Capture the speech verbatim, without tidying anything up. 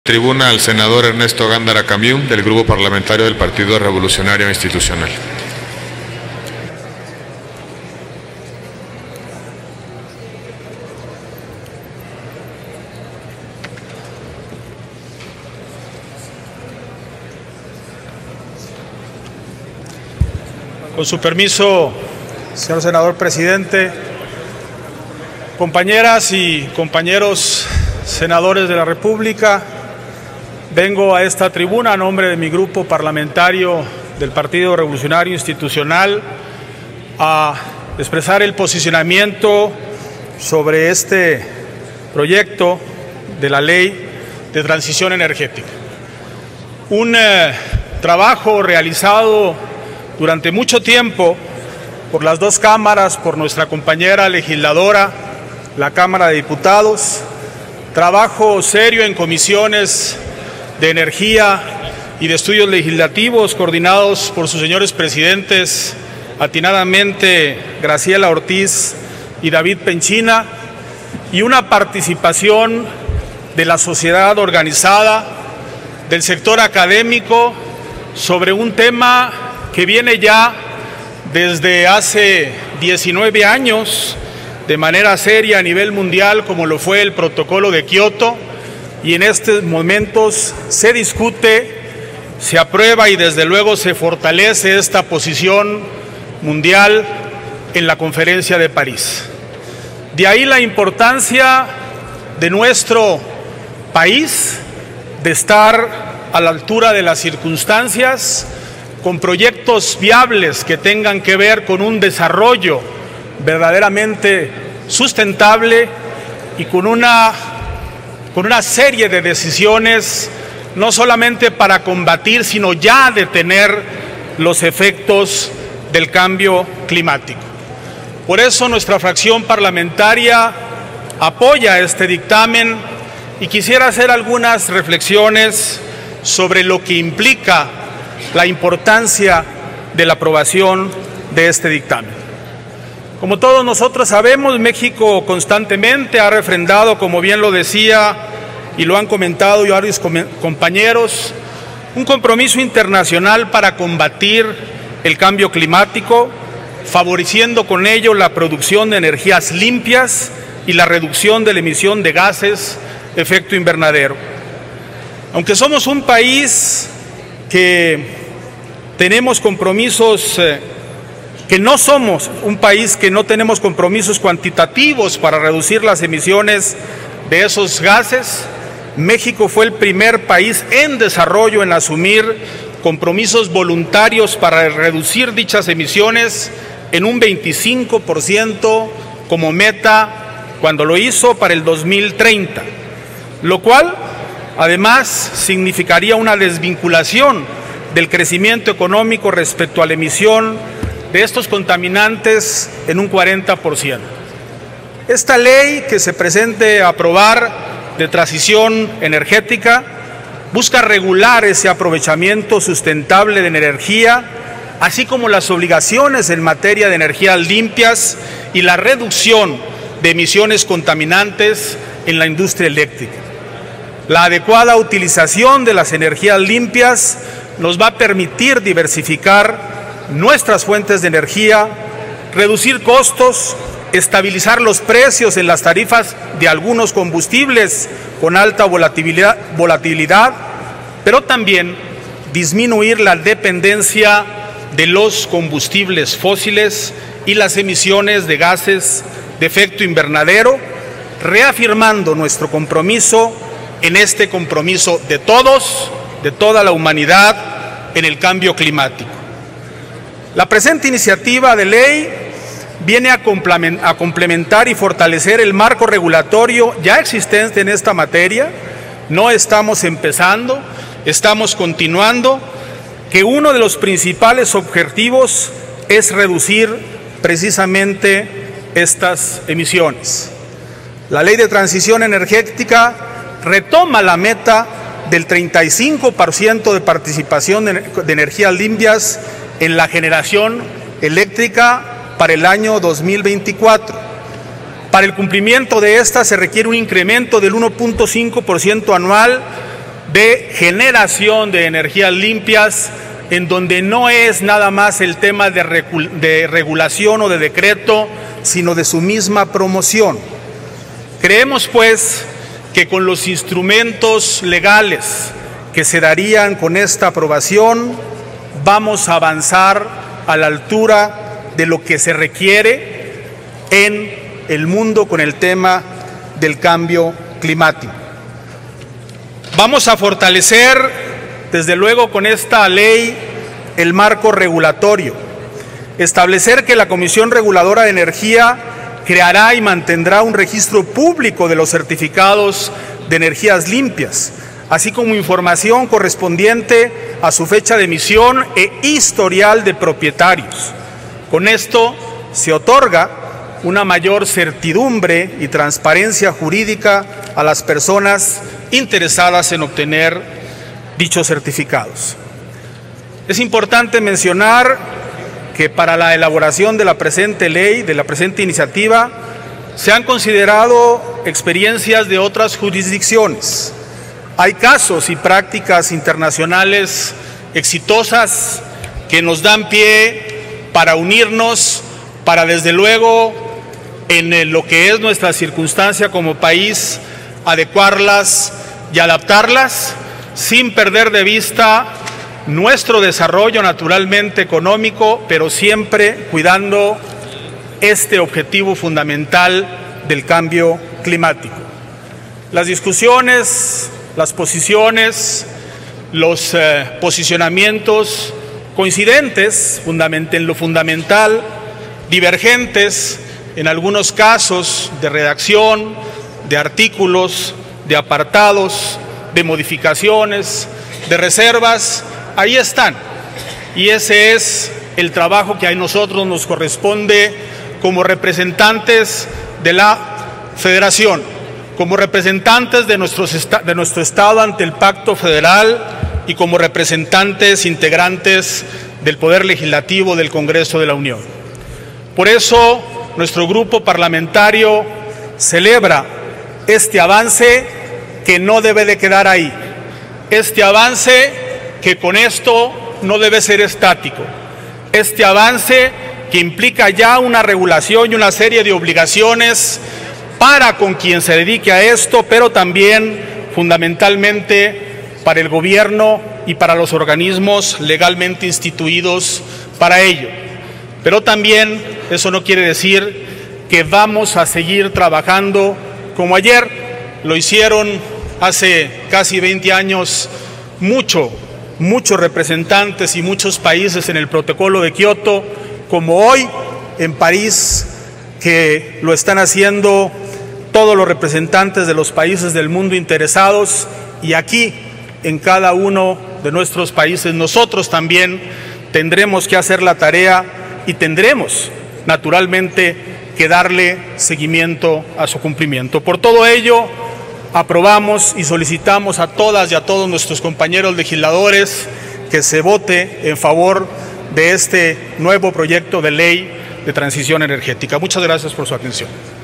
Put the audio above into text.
Tribuna al senador Ernesto Gándara Camiú, del Grupo Parlamentario del Partido Revolucionario Institucional. Con su permiso, señor senador presidente, compañeras y compañeros senadores de la República, vengo a esta tribuna a nombre de mi grupo parlamentario del Partido Revolucionario Institucional a expresar el posicionamiento sobre este proyecto de la Ley de Transición Energética. Un eh, trabajo realizado durante mucho tiempo por las dos cámaras, por nuestra compañera legisladora, la Cámara de Diputados, trabajo serio en comisiones de energía y de estudios legislativos coordinados por sus señores presidentes, atinadamente Graciela Ortiz y David Penchina, y una participación de la sociedad organizada, del sector académico, sobre un tema que viene ya desde hace diecinueve años de manera seria a nivel mundial, como lo fue el Protocolo de Kioto, y en estos momentos se discute, se aprueba y desde luego se fortalece esta posición mundial en la Conferencia de París. De ahí la importancia de nuestro país de estar a la altura de las circunstancias, con proyectos viables que tengan que ver con un desarrollo verdaderamente sustentable y con una, con una serie de decisiones, no solamente para combatir, sino ya detener los efectos del cambio climático. Por eso nuestra fracción parlamentaria apoya este dictamen y quisiera hacer algunas reflexiones sobre lo que implica la importancia de la aprobación de este dictamen. Como todos nosotros sabemos, México constantemente ha refrendado, como bien lo decía y lo han comentado ya varios compañeros, un compromiso internacional para combatir el cambio climático, favoreciendo con ello la producción de energías limpias y la reducción de la emisión de gases de efecto invernadero. Aunque somos un país que tenemos compromisos, eh, que no somos un país que no tenemos compromisos cuantitativos para reducir las emisiones de esos gases, México fue el primer país en desarrollo en asumir compromisos voluntarios para reducir dichas emisiones en un veinticinco por ciento como meta cuando lo hizo para el dos mil treinta, lo cual además significaría una desvinculación del crecimiento económico respecto a la emisión de estos contaminantes en un cuarenta por ciento. Esta ley que se presente a aprobar de transición energética busca regular ese aprovechamiento sustentable de energía, así como las obligaciones en materia de energías limpias y la reducción de emisiones contaminantes en la industria eléctrica. La adecuada utilización de las energías limpias nos va a permitir diversificar nuestras fuentes de energía, reducir costos, estabilizar los precios en las tarifas de algunos combustibles con alta volatilidad, volatilidad, pero también disminuir la dependencia de los combustibles fósiles y las emisiones de gases de efecto invernadero, reafirmando nuestro compromiso en este compromiso de todos, de toda la humanidad, en el cambio climático. La presente iniciativa de ley viene a complementar y fortalecer el marco regulatorio ya existente en esta materia. No estamos empezando, estamos continuando, que uno de los principales objetivos es reducir precisamente estas emisiones. La Ley de Transición Energética retoma la meta del treinta y cinco por ciento de participación de energías limpias en la generación eléctrica para el año dos mil veinticuatro. Para el cumplimiento de esta se requiere un incremento del uno punto cinco por ciento anual de generación de energías limpias, en donde no es nada más el tema de, regu- de regulación o de decreto, sino de su misma promoción. Creemos, pues, que con los instrumentos legales que se darían con esta aprobación, vamos a avanzar a la altura de lo que se requiere en el mundo con el tema del cambio climático. Vamos a fortalecer, desde luego, con esta ley, el marco regulatorio. Establecer que la Comisión Reguladora de Energía creará y mantendrá un registro público de los certificados de energías limpias, así como información correspondiente a su fecha de emisión e historial de propietarios. Con esto se otorga una mayor certidumbre y transparencia jurídica a las personas interesadas en obtener dichos certificados. Es importante mencionar que para la elaboración de la presente ley, de la presente iniciativa, se han considerado experiencias de otras jurisdicciones. Hay casos y prácticas internacionales exitosas que nos dan pie para unirnos, para desde luego, en lo que es nuestra circunstancia como país, adecuarlas y adaptarlas sin perder de vista nuestro desarrollo naturalmente económico, pero siempre cuidando este objetivo fundamental del cambio climático. Las discusiones, las posiciones, los eh, posicionamientos coincidentes en lo fundamental, divergentes en algunos casos de redacción, de artículos, de apartados, de modificaciones, de reservas, ahí están. Y ese es el trabajo que a nosotros nos corresponde como representantes de la Federación, como representantes de, nuestros de nuestro Estado ante el Pacto Federal y como representantes integrantes del Poder Legislativo del Congreso de la Unión. Por eso, nuestro grupo parlamentario celebra este avance que no debe de quedar ahí, este avance que con esto no debe ser estático, este avance que implica ya una regulación y una serie de obligaciones para con quien se dedique a esto, pero también fundamentalmente para el gobierno y para los organismos legalmente instituidos para ello. Pero también eso no quiere decir que vamos a seguir trabajando como ayer lo hicieron hace casi veinte años mucho, muchos representantes y muchos países en el protocolo de Kioto, como hoy en París, que lo están haciendo todos los representantes de los países del mundo interesados, y aquí en cada uno de nuestros países nosotros también tendremos que hacer la tarea y tendremos naturalmente que darle seguimiento a su cumplimiento. Por todo ello, aprobamos y solicitamos a todas y a todos nuestros compañeros legisladores que se vote en favor de este nuevo proyecto de ley de transición energética. Muchas gracias por su atención.